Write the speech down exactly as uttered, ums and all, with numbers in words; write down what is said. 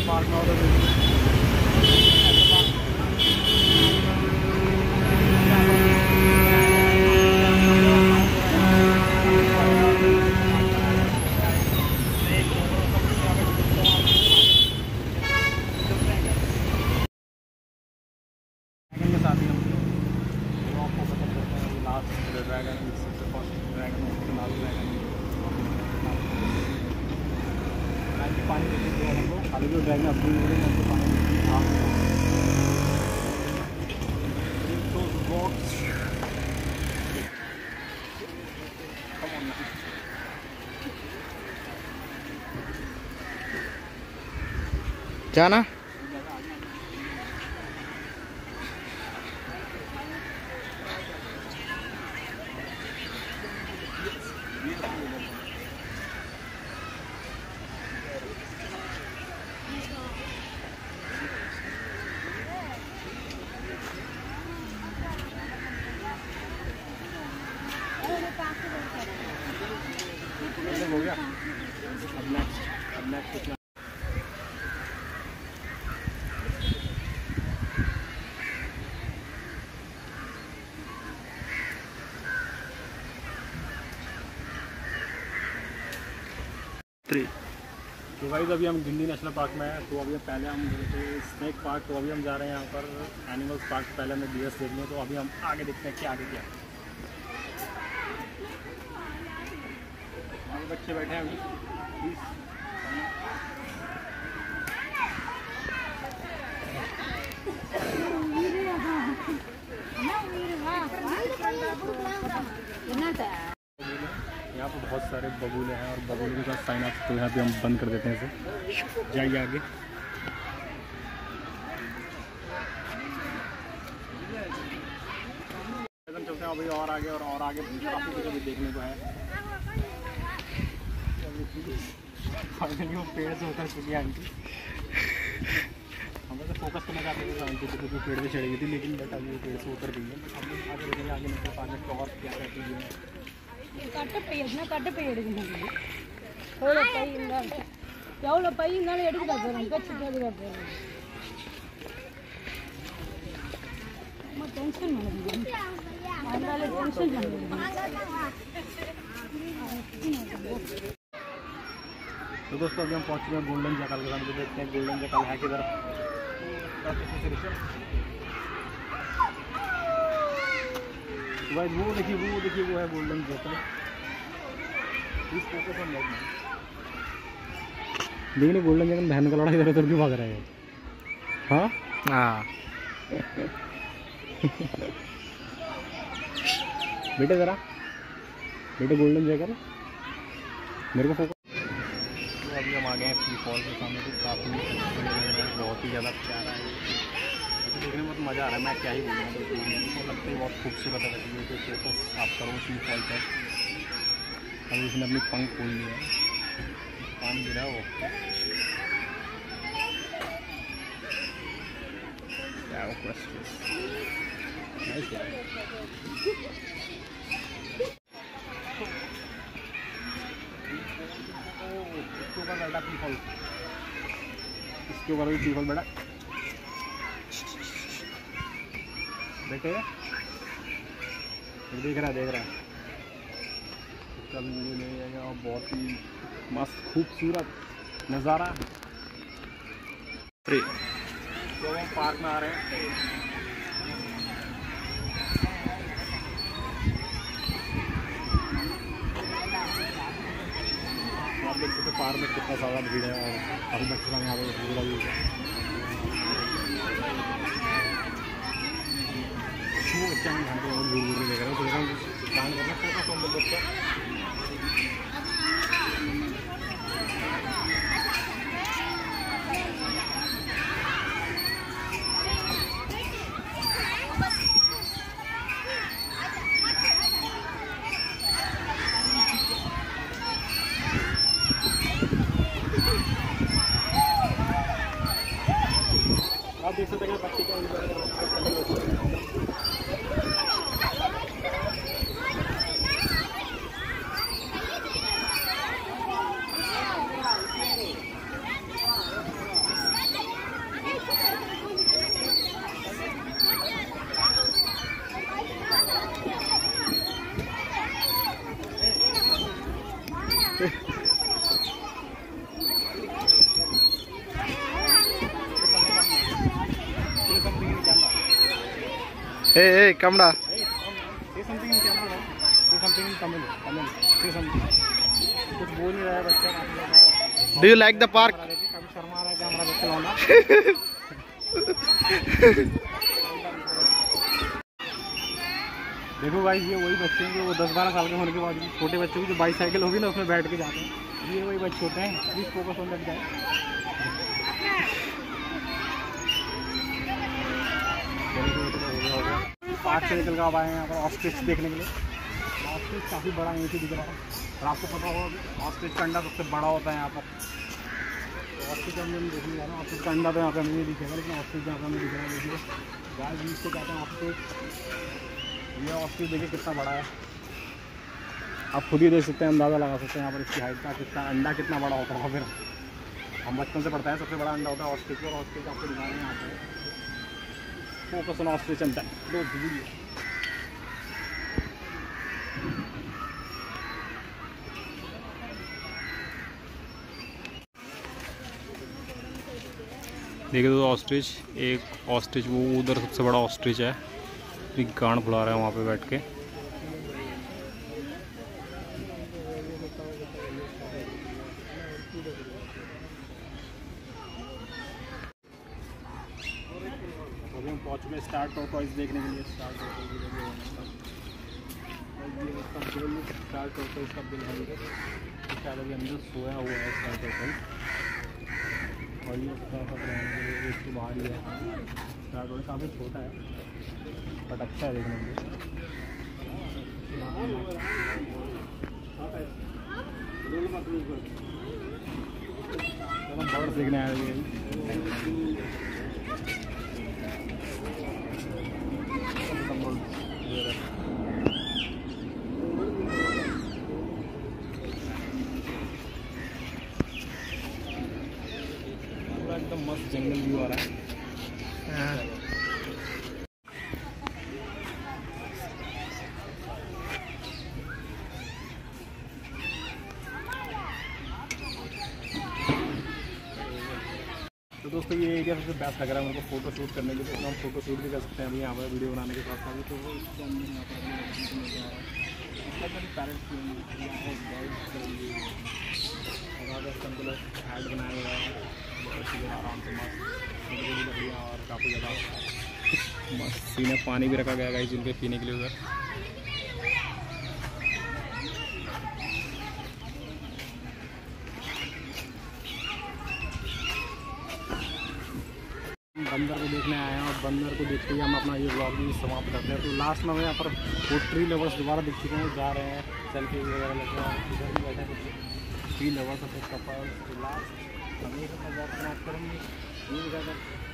Park में और dragon सबसे फर्स्ट ड्रैगन लाल ड्रैगन पानी देते हैं हम लोग खाली जो ड्रैगन अपनी हमको पानी क्या ना हो गया। अब नेक्स्ट अब नेक्स्ट थ्री। तो गाइस अभी हम गिंडी नेशनल पार्क में हैं। तो अभी पहले हम गए थे स्नेक पार्क, तो अभी हम जा रहे हैं यहाँ पर एनिमल्स पार्क। पहले हमें डी एस देखने, तो अभी हम आगे देखते हैं कि आगे क्या है। आगे बच्चे बैठे हैं अभी प्लीज़। यहाँ पर बहुत सारे बबूले हैं और बबूले का साइन अप, तो यहाँ पे हम बंद कर देते हैं इसे। जाइए आगे। चलते हैं अभी और आगे और और आगे काफ़ी कुछ अभी देखने को है। फाइनली वो पेड़ से उतर चुकी है आंटी। हम तो फोकस करना चाहते थे आंटी को, क्योंकि पेड़ पे चढ़ी गई थी, लेकिन बट अभी वो पेड़ से उतर गई है। बट हम लोग आगे देखेंगे आगे नहीं पार्क में और क्या रहती है। ಕಟ್ಟ ಪೇಡ್ನ ಕಟ್ಟ ಪೇಡಿಗೆ ಹೋಳ ಪೈಯಿಂದ ಯಾವಳ ಪೈಯಿಂದ ಎಡಿದಾರೆ ಅಂತ ಚಿಕ್ಕದಿದ್ದಾರೆ ಮತ್ತೆ ಟೆನ್ಷನ್ ಮಾಡಿದ್ವಿ ಆಮೇಲೆ ಟೆನ್ಷನ್ ಮಾಡಿದ್ವಿ। तो दोस्तों अभी हम पहुँच चुके हैं गोल्डन जैकल के सामने। देखते हैं गोल्डन जैकल है किधर। भाई वो देखिए वो देखिए वो है गोल्डन जैकल। इस फोकस ऑन लाइट में देखिए गोल्डन जैकल बहन का लड़ा इधर उधर क्यों भाग रहा है। हाँ हाँ बेटे ज़रा बेटे गोल्डन जैकल मेरे को फोकस। तो अभी हम आ गए हैं पी फॉल के सामने। तो काफ़ी बहुत ही ज़्यादा प्यारा है, तो देखने में बहुत मज़ा आ रहा है। मैं क्या ही बोलूँगा, तो लगता है बहुत खूबसूरत है। वैसे तो फोकस आप करो पी फॉल पर। अभी उसने अपनी पंख खोल लिया है, कान गिरा वो क्या वो क्वेश्चन इसके ऊपर बैठा पी फॉल, इसके ऊपर भी पी फॉल बैठा। बेटे देख रहा है देख रहा है इसका भी वीडियो ले जाएगा। और बहुत ही मस्त खूबसूरत नज़ारा। थ्री। तो हम पार्क में आ रहे हैं। आप देख सकते पार्क में कितना ज़्यादा भीड़ है और अभी बच्चे का यहाँ पर पूरा भी है। वो बच्चा हम घंटे और दूर दूर देख रहे हैं, तो हम काम करना फोकस ऑन द बच्चा। आप देख सकते हैं बच्चे का Hey, hey, come down. Say something in Tamil. Say something in Tamil. Tamil. Say something. कुछ बोल नहीं रहा है बच्चा. Do you like the park? कभी शर्मा रहा है क्या हमारा बच्चा लौंडा? देखो भाई ये वही बच्चे हैं जो वो दस बारह साल के होने के बाद छोटे बच्चों की जो बाईसाइकिल होगी ना उसमें बैठ के जाते हैं. ये वही बच्चे होते हैं. Please focus on that guy. Park से निकल कर आप आए हैं यहाँ पर ऑस्ट्रिच देखने के लिए. ऑस्ट्रिच काफ़ी बड़ा यहीं से दिख रहा है. और आपको पता होगा ऑस्ट्रिच का अंडा सबसे बड़ा होता है यहाँ पर. ऑस्ट्रिच का अंडा देखने जा रहे हैं. ऑस्ट्रिच का अंडा तो यहाँ पर नहीं दिखेगा लेकिन ऑस्ट्रिच यहाँ पर नहीं दिख रहा है. देखिए गाय बीच को कहते हैं ऑस्ट्रिच. ये ऑस्ट्रिच देखिए कितना बड़ा है. आप खुद ही देख सकते हैं, अंदाज़ा लगा सकते हैं यहाँ पर इसकी हाइट का. कितना अंडा कितना बड़ा होता है. फिर हम बचपन से पढ़ता है सबसे बड़ा अंडा होता है ऑस्ट्रिच. और ऑस्ट्रिच आपको दिखा रहे हैं यहाँ पर. फोकस ऑन ऑस्ट्रिच अंडा. दो वीडियो देखिए तो ऑस्ट्रिच. एक ऑस्ट्रिच वो उधर सबसे बड़ा ऑस्ट्रिच है. एक गांड फुला रहा है वहाँ पे बैठ के. अभी हम पहुँच में स्टार टॉर्टोइज देखने के लिए. स्टार टॉर्टोइज स्टार टॉर्टोइज का बिल है. शायद अभी अंदर सोया हुआ है स्टार टॉर्टोइज. और ये उसका तो बाहर ही है. स्टार टॉर्टोइज काफ़ी छोटा है बट अच्छा है देखने के लिए. बर्ड्स देखने आए हुए. एकदम मस्त जंगल व्यू आ रहा है. तो दोस्तों ये एरिया सबसे बेस्ट लग रहा है मेरे को फोटो शूट करने के लिए. हम फोटो शूट भी कर सकते हैं अभी यहाँ पर वीडियो बनाने के साथ साथ. तो इसके अंदर यहाँ पर पेरेंट्स ऐड बनाया हुआ है. आराम से मस्त बढ़िया और काफ़ी ज़्यादा मस्त सीन है. पानी भी रखा गया है जिनके पीने के लिए उधर. बंदर को देखने आए हैं और बंदर को देखते ही हम अपना ये व्लॉग भी समाप्त करते हैं. तो लास्ट में हमें यहाँ पर वो ट्री लवर्स दोबारा दिख चुके हैं. जा रहे हैं सेल्फी वगैरह लेते हैं. इधर भी बैठे हैं ट्री लवर्स अपने कपल्स. तो लास्ट हमें समाप्त करेंगे. ये